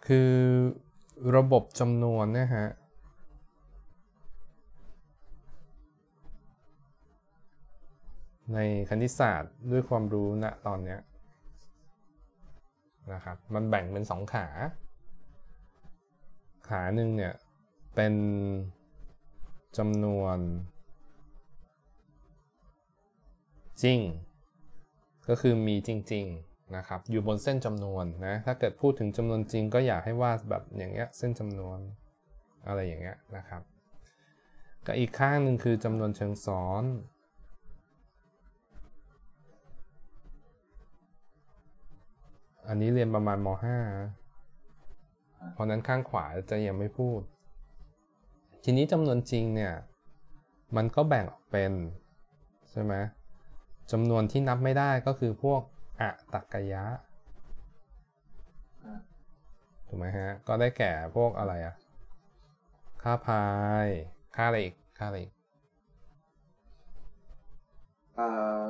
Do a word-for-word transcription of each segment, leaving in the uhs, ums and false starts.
คือระบบจำนวนนะฮะในคณิตศาสตร์ด้วยความรู้ณตอนนี้นะครับมันแบ่งเป็นสองขาขาหนึ่งเนี่ยเป็นจำนวนจริงก็คือมีจริงๆนะครับอยู่บนเส้นจำนวนนะถ้าเกิดพูดถึงจำนวนจริงก็อยากให้วาดแบบอย่างเงี้ยเส้นจำนวนอะไรอย่างเงี้ยนะครับกับอีกข้างหนึ่งคือจำนวนเชิงซ้อนอันนี้เรียนประมาณม.ห้า เพราะนั้นข้างขวาจะยังไม่พูดทีนี้จำนวนจริงเนี่ยมันก็แบ่งออกเป็นใช่ไหมจำนวนที่นับไม่ได้ก็คือพวกอตักกยะถูกไหมฮะก็ได้แก่พวกอะไรอะค่าพายค่าอะไรอีกค่าอะไรอีกอ่า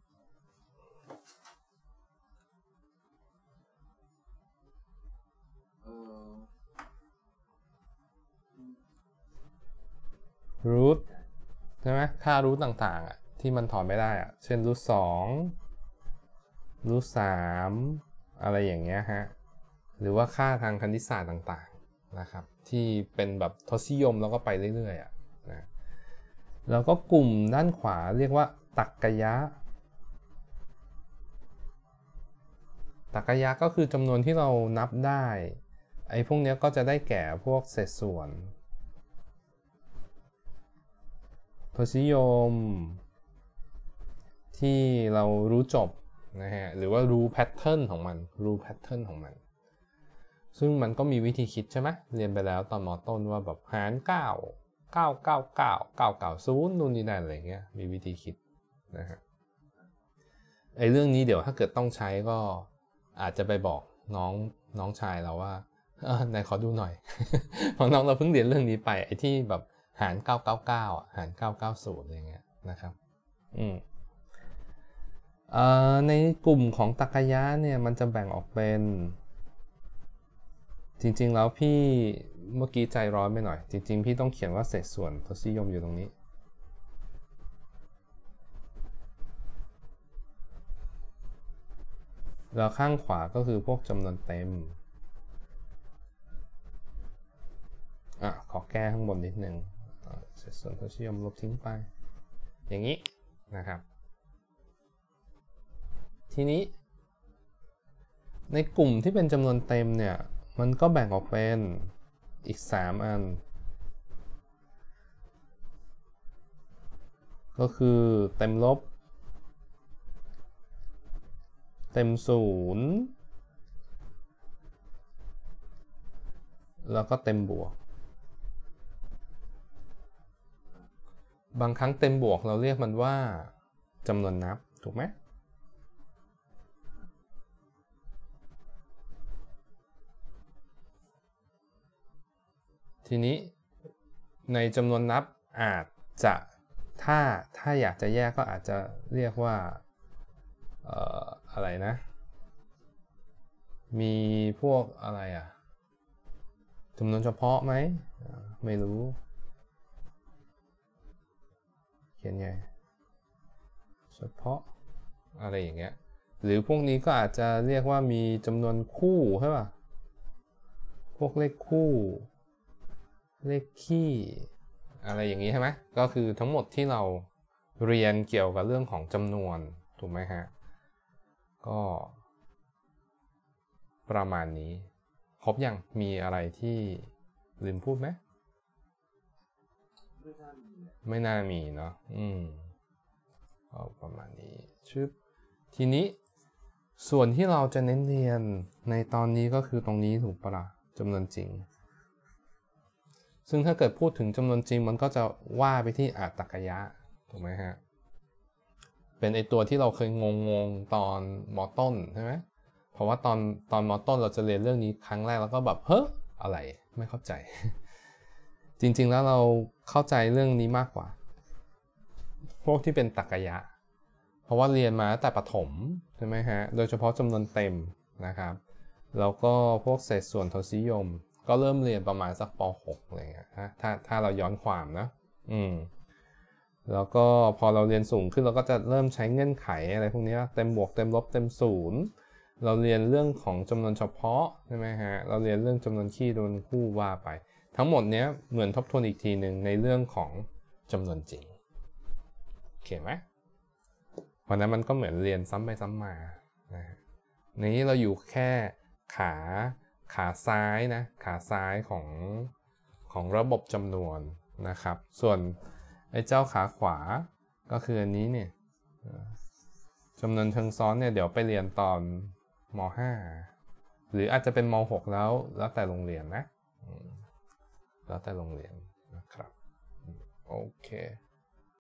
รูทใช่ไหมค่ารูทต่างๆอ่ะที่มันถอนไม่ได้อ่ะเช่นรูทสองรูทสามอะไรอย่างเงี้ยฮะหรือว่าค่าทางคณิตศาสตร์ต่างๆนะครับที่เป็นแบบทศนิยมแล้วก็ไปเรื่อยๆอ่ะนะแล้วก็กลุ่มด้านขวาเรียกว่าตักกยะตักกยะก็คือจำนวนที่เรานับได้ไอ้พวกนี้ก็จะได้แก่พวกเศษส่วนทศนิยมที่เรารู้จบนะฮะหรือว่ารู้แพทเทิร์นของมันรู้แพทเทิร์นของมันซึ่งมันก็มีวิธีคิดใช่ไหมเรียนไปแล้วตอนม.ต้นว่าแบบหารเก้า เก้า เก้า เก้า เก้า เก้า ศูนย์นู่นนี่นั่นอะไรเงี้ยมีวิธีคิดนะฮะไอ้เรื่องนี้เดี๋ยวถ้าเกิดต้องใช้ก็อาจจะไปบอกน้องน้องชายเราว่าเออนายขอดูหน่อย เพราะน้องเราเพิ่งเรียนเรื่องนี้ไปไอ้ที่แบบหารเก้า เก้า เก้าอ่ะหารเก้า เก้า ศูนย์อะไรเงี้ยนะครับอืมเอ่อในกลุ่มของตักกยะเนี่ยมันจะแบ่งออกเป็นจริงๆแล้วพี่เมื่อกี้ใจร้อนไปหน่อยจริงๆพี่ต้องเขียนว่าเศษส่วนทศนิยมอยู่ตรงนี้แล้วข้างขวาก็คือพวกจำนวนเต็มอ่ะขอแก้ข้างบนนิดนึงเศษส่วนทศนิยมลบทิ้งไปอย่างนี้นะครับทีนี้ในกลุ่มที่เป็นจำนวนเต็มเนี่ยมันก็แบ่งออกเป็นอีกสามอันก็คือเต็มลบเต็มศูนย์แล้วก็เต็มบวกบางครั้งเต็มบวกเราเรียกมันว่าจำนวนนับถูกไหมทีนี้ในจำนวนนับอาจจะถ้าถ้าอยากจะแยกก็อาจจะเรียกว่าเอ่ออะไรนะมีพวกอะไรอ่ะจำนวนเฉพาะไหมไม่รู้เขียนไงเฉพาะอะไรอย่างเงี้ยหรือพวกนี้ก็อาจจะเรียกว่ามีจำนวนคู่ใช่ป่ะพวกเลขคู่เลขคี่อะไรอย่างนี้ใช่ไหมก็คือทั้งหมดที่เราเรียนเกี่ยวกับเรื่องของจำนวนถูกไหมฮะก็ประมาณนี้ครบยังมีอะไรที่ลืมพูดไหมไม่น่ามีเนาะอืมก็ประมาณนี้ชึบทีนี้ส่วนที่เราจะเน้นเรียนในตอนนี้ก็คือตรงนี้ถูกปะล่ะจำนวนจริงซึ่งถ้าเกิดพูดถึงจำนวนจริงมันก็จะว่าไปที่อตักกยะถูกไหมฮะเป็นไอตัวที่เราเคยงงงตอนม.ต้นใช่ไหมเพราะว่าตอนตอนม.ต้นเราจะเรียนเรื่องนี้ครั้งแรกแล้วก็แบบเฮ้ออะไรไม่เข้าใจจริงๆแล้วเราเข้าใจเรื่องนี้มากกว่าพวกที่เป็นตักกยะเพราะว่าเรียนมาแต่ประถมใช่ไหมฮะโดยเฉพาะจำนวนเต็มนะครับแล้วก็พวกเศษส่วนทศนิยมก็เริ่มเรียนประมาณสักป หกอะไรเงี้ยถ้าถ้าเราย้อนความนะอืมแล้วก็พอเราเรียนสูงขึ้นเราก็จะเริ่มใช้เงื่อนไขอะไรพวกนี้เต็มบวกเต็มลบเต็มศูนย์เราเรียนเรื่องของจำนวนเฉพาะใช่ไหมฮะเราเรียนเรื่องจำนวนคี่จำนวนคู่ว่าไปทั้งหมดเนี้ยเหมือนทบทวนอีกทีหนึ่งในเรื่องของจำนวนจริงโอเคไหมเพราะนั้นมันก็เหมือนเรียนซ้ำไปซ้ำมานะนี้เราอยู่แค่ขาขาซ้ายนะขาซ้ายของของระบบจำนวนนะครับส่วนไอ้เจ้าขาขวาก็คืออันนี้เนี่ยจำนวนเชิงซ้อนเนี่ยเดี๋ยวไปเรียนตอนม ห้าหรืออาจจะเป็นม หกแล้วแล้วแต่โรงเรียนนะแล้วแต่โรงเรียนนะครับโอเค